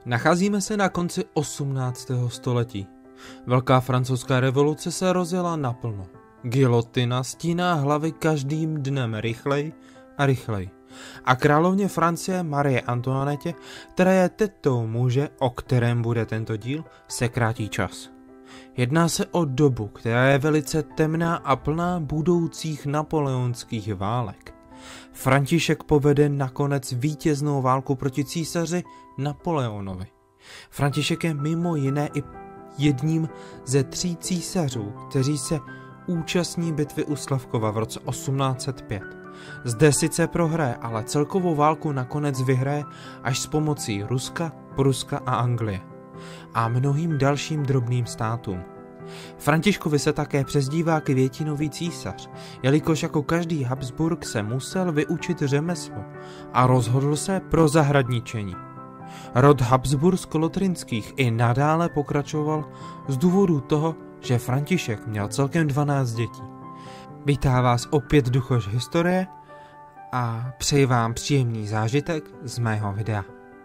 Nacházíme se na konci 18. století. Velká francouzská revoluce se rozjela naplno. Gilotina stíná hlavy každým dnem rychleji a rychleji. A královně Francie Marie Antoinette, která je tetou muže, o kterém bude tento díl, se krátí čas. Jedná se o dobu, která je velice temná a plná budoucích napoleonských válek. František povede nakonec vítěznou válku proti císaři Napoleonovi. František je mimo jiné i jedním ze 3 císařů, kteří se účastní bitvy u Slavkova v roce 1805. Zde sice prohraje, ale celkovou válku nakonec vyhraje až s pomocí Ruska, Pruska a Anglie a mnohým dalším drobným státům. Františkovi se také přezdívá Květinový císař, jelikož jako každý Habsburg se musel vyučit řemeslo a rozhodl se pro zahradničení. Rod Habsbursko-Lotrinských i nadále pokračoval z důvodu toho, že František měl celkem 12 dětí. Vítá vás opět Duchoš historie a přeji vám příjemný zážitek z mého videa.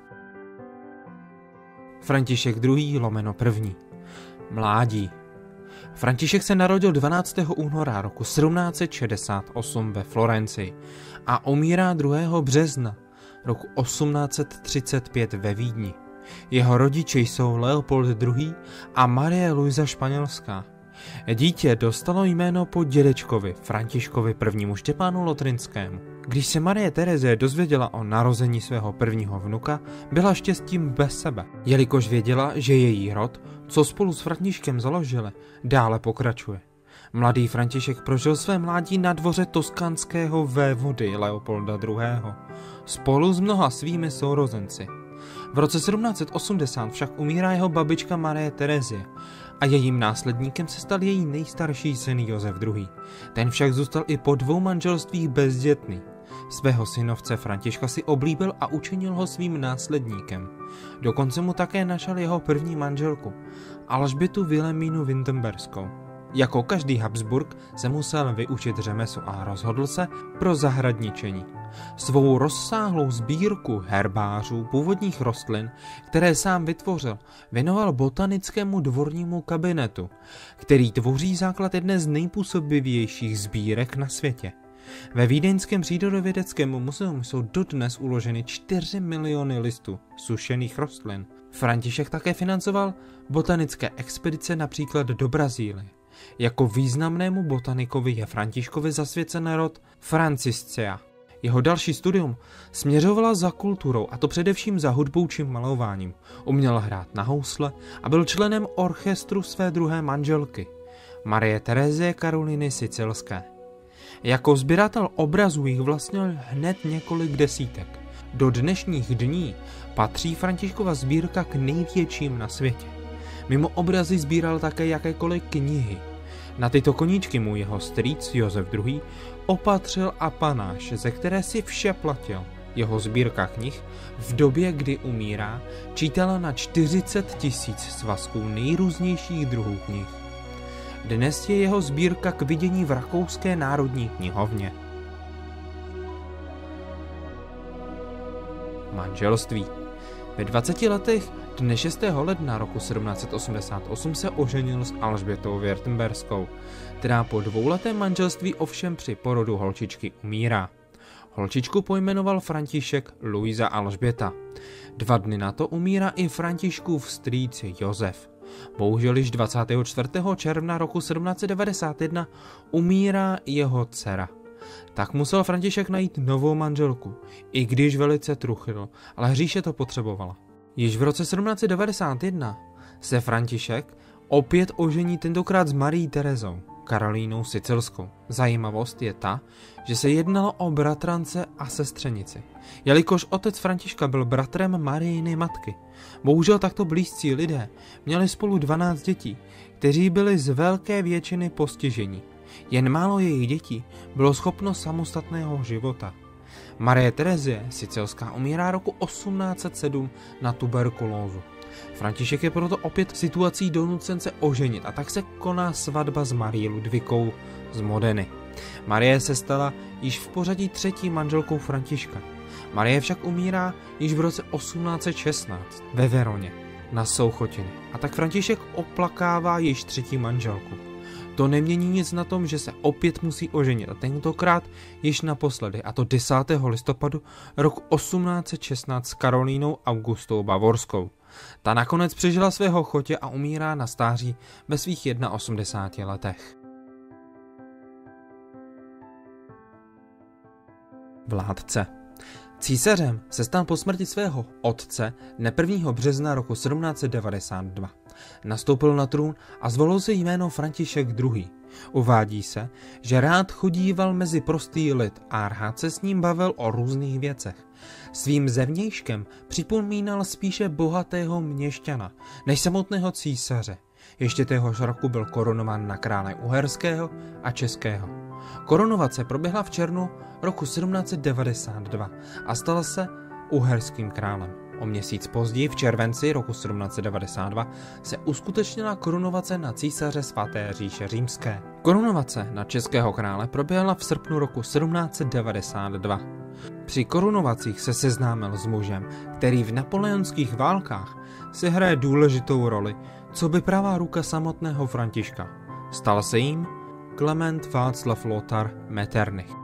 František II. /1. Mládí. František se narodil 12. února roku 1768 ve Florencii a umírá 2. března roku 1835 ve Vídni. Jeho rodiče jsou Leopold II. A Marie Luisa Španělská. Dítě dostalo jméno po dědečkovi Františkovi I. Štěpánu Lotrinskému. Když se Marie Terezie dozvěděla o narození svého prvního vnuka, byla štěstím bez sebe, jelikož věděla, že její rod, co spolu s Františkem založili, dále pokračuje. Mladý František prožil své mládí na dvoře toskánského vévody Leopolda II. Spolu s mnoha svými sourozenci. V roce 1780 však umírá jeho babička Marie Terezie a jejím následníkem se stal její nejstarší syn Josef II. Ten však zůstal i po 2 manželstvích bezdětný. Svého synovce Františka si oblíbil a učinil ho svým následníkem. Dokonce mu také našel jeho první manželku, Alžbětu Vilemínu Wintemberskou. Jako každý Habsburg se musel vyučit řemeslo a rozhodl se pro zahradničení. Svou rozsáhlou sbírku herbářů původních rostlin, které sám vytvořil, věnoval botanickému dvornímu kabinetu, který tvoří základ jedné z nejpůsobivějších sbírek na světě. Ve Vídeňském přírodovědeckém muzeu jsou dodnes uloženy 4 miliony listů sušených rostlin. František také financoval botanické expedice například do Brazílie. Jako významnému botanikovi je Františkovi zasvěcen rod Franciscea. Jeho další studium směřovala za kulturou, a to především za hudbou či malováním. Uměl hrát na housle a byl členem orchestru své druhé manželky, Marie Terezie Karoliny Sicilské. Jako sběratel obrazů jich vlastnil hned několik desítek. Do dnešních dní patří Františkova sbírka k největším na světě. Mimo obrazy sbíral také jakékoliv knihy. Na tyto koníčky mu jeho strýc Josef II. Opatřil apanáž, ze které si vše platil. Jeho sbírka knih v době, kdy umírá, čítala na 40 000 svazků nejrůznějších druhů knih. Dnes je jeho sbírka k vidění v Rakouské národní knihovně. Manželství. Ve 20 letech dne 6. ledna roku 1788 se oženil s Alžbětou Württemberskou, která po 2letém manželství ovšem při porodu holčičky umírá. Holčičku pojmenoval František Luisa Alžběta. 2 dny na to umírá i Františkův strýc Josef. Bohužel již 24. června roku 1791 umírá jeho dcera. Tak musel František najít novou manželku, i když velice truchlil, ale hříše to potřebovala. Již v roce 1791 se František opět ožení, tentokrát s Marií Terezou, Karolínou Sicilskou. Zajímavost je ta, že se jednalo o bratrance a sestřenici, jelikož otec Františka byl bratrem Marijiny matky. Bohužel takto blízcí lidé měli spolu 12 dětí, kteří byli z velké většiny postižení. Jen málo jejich dětí bylo schopno samostatného života. Marie Terezie Sicilská umírá roku 1807 na tuberkulózu. František je proto opět situací donucen se oženit a tak se koná svatba s Marií Ludvikou z Modeny. Marie se stala již v pořadí 3. manželkou Františka. Marie však umírá již v roce 1816 ve Veroně na Souchotiny a tak František oplakává již třetí manželku. To nemění nic na tom, že se opět musí oženit a tentokrát již naposledy, a to 10. listopadu roku 1816 s Karolínou Augustou Bavorskou. Ta nakonec přežila svého chotě a umírá na stáří ve svých 81 letech. Vládce. Císařem se stal po smrti svého otce dne 1. března roku 1792. Nastoupil na trůn a zvolil si jméno František II. Uvádí se, že rád chodíval mezi prostý lid a rád se s ním bavil o různých věcech. Svým zevnějškem připomínal spíše bohatého měšťana než samotného císaře. Ještě téhož roku byl korunován na krále uherského a českého. Korunovace proběhla v červnu roku 1792 a stal se uherským králem. O měsíc později, v červenci roku 1792, se uskutečnila korunovace na císaře svaté říše římské. Korunovace na českého krále proběhla v srpnu roku 1792. Při korunovacích se seznámil s mužem, který v napoleonských válkách si hraje důležitou roli, co by pravá ruka samotného Františka. Stal se jím Klement Václav Lothar Metternich.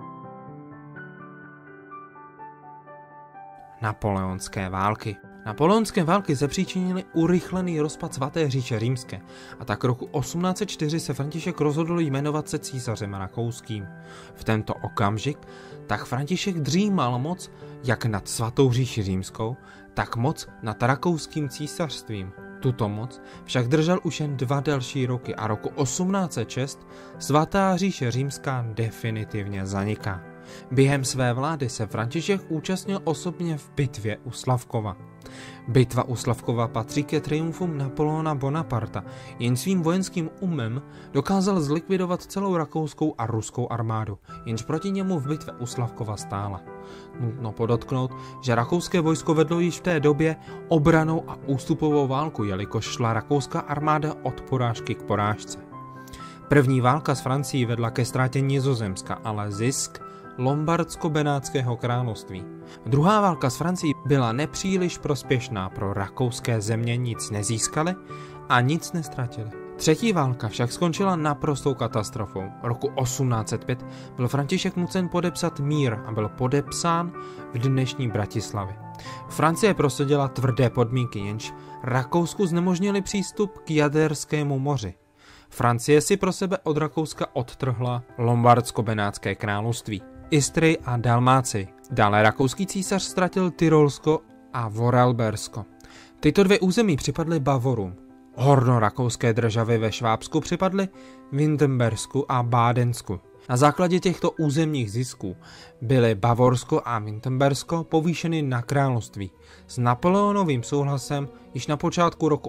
Napoleonské války. Napoleonské války zapříčinily urychlený rozpad svaté říše římské a tak roku 1804 se František rozhodl jmenovat se císařem rakouským. V tento okamžik tak František dřímal moc jak nad svatou říši římskou, tak moc nad rakouským císařstvím. Tuto moc však držel už jen 2 další roky a roku 1806 svatá říše římská definitivně zaniká. Během své vlády se František účastnil osobně v bitvě u Slavkova. Bitva u Slavkova patří ke triumfům Napoleona Bonaparta, jen svým vojenským umem dokázal zlikvidovat celou rakouskou a ruskou armádu, jenž proti němu v bitvě u Slavkova stála. Nutno podotknout, že rakouské vojsko vedlo již v té době obranou a ústupovou válku, jelikož šla rakouská armáda od porážky k porážce. První válka s Francií vedla ke ztrátě Nizozemska, ale zisk Lombardsko-benátského království. Druhá válka s Francií byla nepříliš prospěšná, pro rakouské země nic nezískali a nic nestratili. Třetí válka však skončila naprostou katastrofou. Roku 1805 byl František nucen podepsat mír a byl podepsán v dnešní Bratislavě. Francie prosadila tvrdé podmínky, jenž Rakousku znemožnili přístup k Jaderskému moři. Francie si pro sebe od Rakouska odtrhla Lombardsko-benátské království, Istrii a Dalmácii. Dále rakouský císař ztratil Tyrolsko a Vorarlbersko. Tyto 2 území připadly Bavorům. Hornorakouské državy ve Švábsku připadly Wintembersku a Bádensku. Na základě těchto územních zisků byly Bavorsko a Wintembersko povýšeny na království s Napoleonovým souhlasem již na počátku roku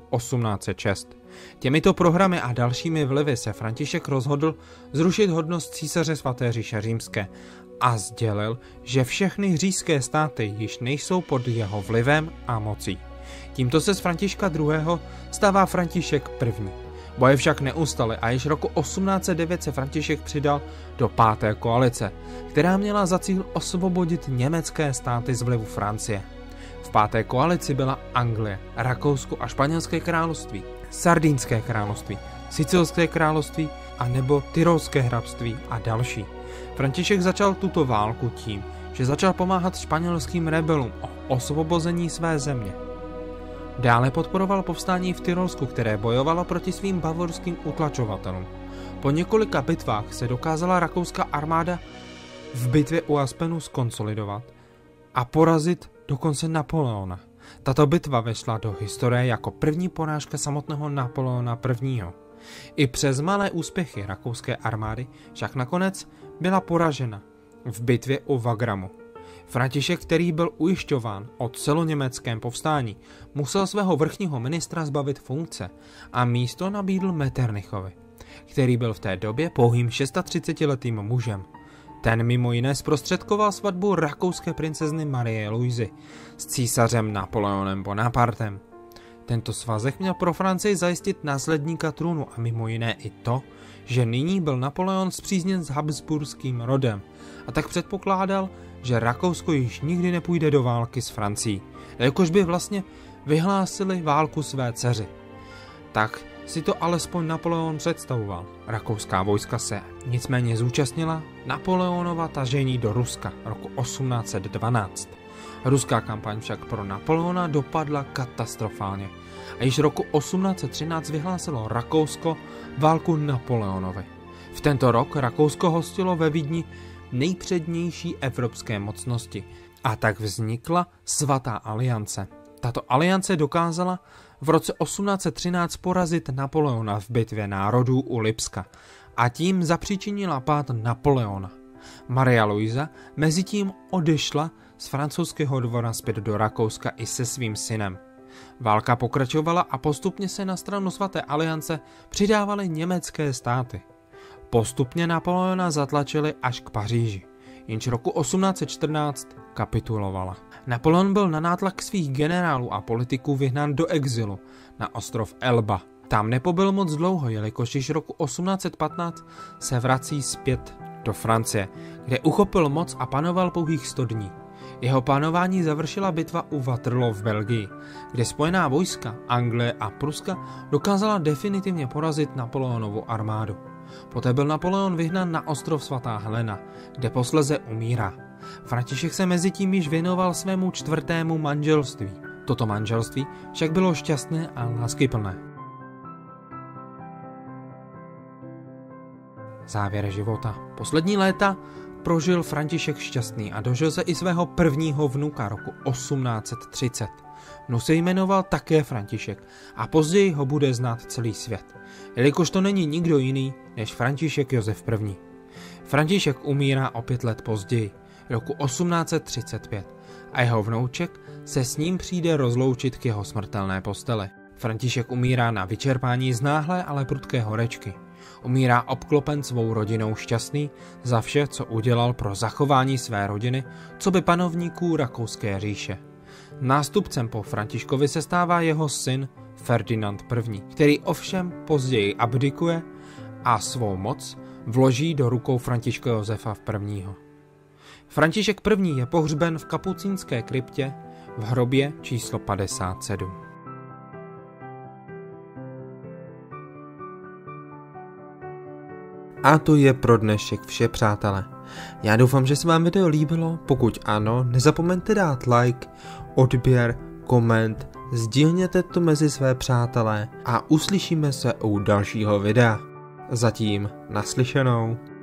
1806. Těmito programy a dalšími vlivy se František rozhodl zrušit hodnost císaře svaté říše římské a sdělil, že všechny říšské státy již nejsou pod jeho vlivem a mocí. Tímto se z Františka II. Stává František I. Boje však neustaly a již roku 1809 se František přidal do 5. koalice, která měla za cíl osvobodit německé státy z vlivu Francie. V 5. koalici byla Anglie, Rakousko a Španělské království, Sardínské království, Sicilské království a nebo Tyrolské hrabství a další. František začal tuto válku tím, že začal pomáhat španělským rebelům o osvobození své země. Dále podporoval povstání v Tyrolsku, které bojovalo proti svým bavorským utlačovatelům. Po několika bitvách se dokázala rakouská armáda v bitvě u Aspenu skonsolidovat a porazit dokonce Napoleona. Tato bitva vešla do historie jako první porážka samotného Napoleona I. I přes malé úspěchy rakouské armády však nakonec byla poražena v bitvě u Wagramu. František, který byl ujišťován o celoněmeckém povstání, musel svého vrchního ministra zbavit funkce a místo nabídl Metternichovi, který byl v té době pouhým 36letým mužem. Ten mimo jiné zprostředkoval svatbu rakouské princezny Marie Luizy s císařem Napoleonem Bonapartem. Tento svazek měl pro Francii zajistit následníka trůnu a mimo jiné i to, že nyní byl Napoleon spřízněn s habsburským rodem a tak předpokládal, že Rakousko již nikdy nepůjde do války s Francií, jakož by vlastně vyhlásili válku své dceři. Tak si to alespoň Napoleon představoval. Rakouská vojska se nicméně zúčastnila Napoleonova tažení do Ruska roku 1812. Ruská kampaň však pro Napoleona dopadla katastrofálně a již roku 1813 vyhlásilo Rakousko válku Napoleonovi. V tento rok Rakousko hostilo ve Vídni nejpřednější evropské mocnosti a tak vznikla Svatá aliance. Tato aliance dokázala v roce 1813 porazit Napoleona v bitvě národů u Lipska a tím zapříčinila pád Napoleona. Maria Luisa mezitím odešla z francouzského dvora zpět do Rakouska i se svým synem. Válka pokračovala a postupně se na stranu Svaté aliance přidávaly německé státy. Postupně Napoleona zatlačili až k Paříži, jenž roku 1814 kapitulovala. Napoleon byl na nátlak svých generálů a politiků vyhnán do exilu na ostrov Elba. Tam nepobyl moc dlouho, jelikož již roku 1815 se vrací zpět do Francie, kde uchopil moc a panoval pouhých 100 dní. Jeho panování završila bitva u Waterloo v Belgii, kde spojená vojska Anglie a Pruska dokázala definitivně porazit Napoleonovu armádu. Poté byl Napoleon vyhnán na ostrov Svatá Helena, kde posléze umírá. František se mezitím již věnoval svému 4. manželství. Toto manželství však bylo šťastné a láskyplné. Závěr života. Poslední léta prožil František šťastný a dožil se i svého prvního vnuka roku 1830. Vnuk se jmenoval také František a později ho bude znát celý svět, jelikož to není nikdo jiný než František Josef I. František umírá o 5 let později, roku 1835, a jeho vnouček se s ním přijde rozloučit k jeho smrtelné posteli. František umírá na vyčerpání z náhlé, ale prudké horečky. Umírá obklopen svou rodinou šťastný za vše, co udělal pro zachování své rodiny, coby panovníků Rakouské říše. Nástupcem po Františkovi se stává jeho syn Ferdinand I., který ovšem později abdikuje a svou moc vloží do rukou Františka Josefa I. František I. je pohřben v kapucínské kryptě v hrobě číslo 57. A to je pro dnešek vše, přátelé. Já doufám, že se vám video líbilo, pokud ano, nezapomeňte dát like, odběr, koment, sdílněte to mezi své přátelé a uslyšíme se u dalšího videa. Zatím naslyšenou.